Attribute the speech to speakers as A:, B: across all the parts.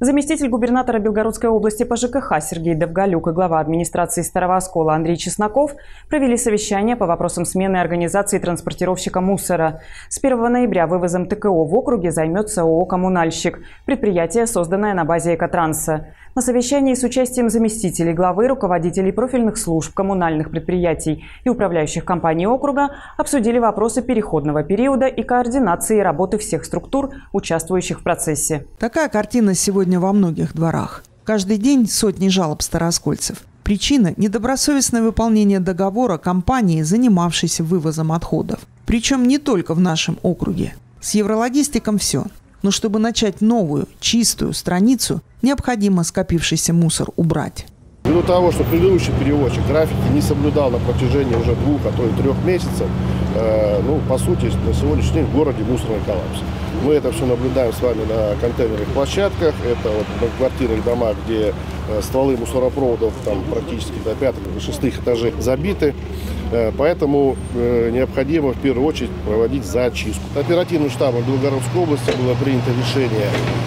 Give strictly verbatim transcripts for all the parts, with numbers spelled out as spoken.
A: Заместитель губернатора Белгородской области по ЖКХ Сергей Довголюк и глава администрации Старого Оскола Андрей Чесноков провели совещание по вопросам смены организации транспортировщика мусора. С первого ноября вывозом ТКО в округе займется ООО «Коммунальщик», предприятие, созданное на базе Экотранса. На совещании с участием заместителей главы, руководителей профильных служб, коммунальных предприятий и управляющих компаний округа обсудили вопросы переходного периода и координации работы всех структур, участвующих в процессе.
B: Такая картина сегодня во многих дворах. Каждый день сотни жалоб старооскольцев. Причина – недобросовестное выполнение договора компании, занимавшейся вывозом отходов. Причем не только в нашем округе. С Еврологистиком все. Но чтобы начать новую, чистую страницу, необходимо скопившийся мусор убрать.
C: Ввиду того, что предыдущий перевозчик графики не соблюдал на протяжении уже двух, а то и трех месяцев, э, ну, по сути, на сегодняшний день в городе мусорный коллапс. Мы это все наблюдаем с вами на контейнерных площадках, это вот на квартирных домах, где э, стволы мусоропроводов там практически до пятых, до шестых этажей забиты. Э, поэтому э, необходимо в первую очередь проводить зачистку. Оперативным штабом Белгородской области было принято решение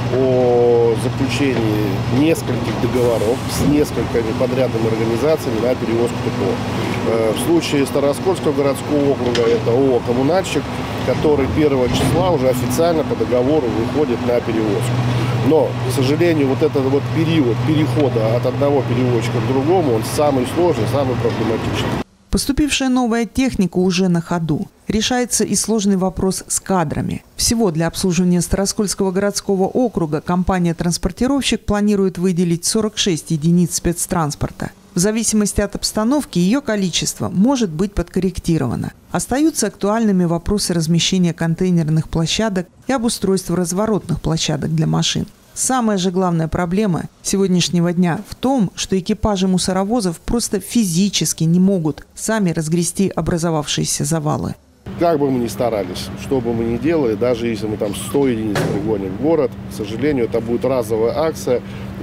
C: о заключении нескольких договоров с несколькими подрядными организациями на перевозку ТКО. В случае Старооскольского городского округа это ООО «Коммунальщик», который первого числа уже официально по договору выходит на перевозку. Но, к сожалению, вот этот вот период перехода от одного перевозчика к другому, он самый сложный, самый проблематичный.
B: Поступившая новая техника уже на ходу. Решается и сложный вопрос с кадрами. Всего для обслуживания Старооскольского городского округа компания-транспортировщик планирует выделить сорок шесть единиц спецтранспорта. В зависимости от обстановки ее количество может быть подкорректировано. Остаются актуальными вопросы размещения контейнерных площадок и обустройства разворотных площадок для машин. Самая же главная проблема сегодняшнего дня в том, что экипажи мусоровозов просто физически не могут сами разгрести образовавшиеся завалы.
C: Как бы мы ни старались, что бы мы ни делали, даже если мы там сто единиц пригоним в город, к сожалению, это будет разовая акция.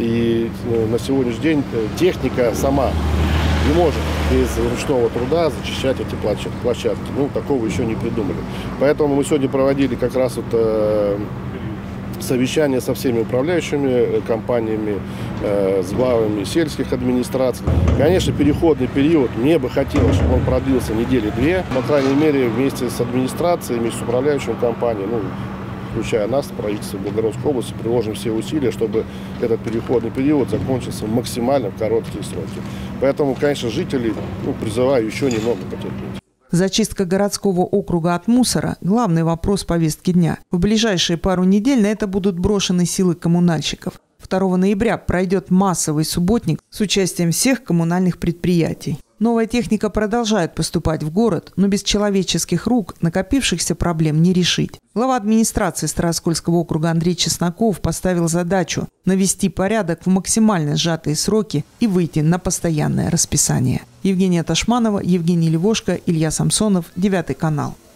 C: И на сегодняшний день техника сама не может без ручного труда зачищать эти площадки. Ну, такого еще не придумали. Поэтому мы сегодня проводили как раз вот э, совещание со всеми управляющими компаниями, э, с главами сельских администраций. Конечно, переходный период, мне бы хотелось, чтобы он продлился недели-две. По крайней мере, вместе с администрацией, вместе с управляющими компаниями, ну, включая нас, правительство Белгородской области, приложим все усилия, чтобы этот переходный период закончился максимально в короткие сроки. Поэтому, конечно, жителей ну, призываю еще немного потерпеть.
B: Зачистка городского округа от мусора – главный вопрос повестки дня. В ближайшие пару недель на это будут брошены силы коммунальщиков. второго ноября пройдет массовый субботник с участием всех коммунальных предприятий. Новая техника продолжает поступать в город, но без человеческих рук накопившихся проблем не решить. Глава администрации Старооскольского округа Андрей Чесноков поставил задачу навести порядок в максимально сжатые сроки и выйти на постоянное расписание. Евгения Ташманова, Евгений Левошко, Илья Самсонов, Девятый канал.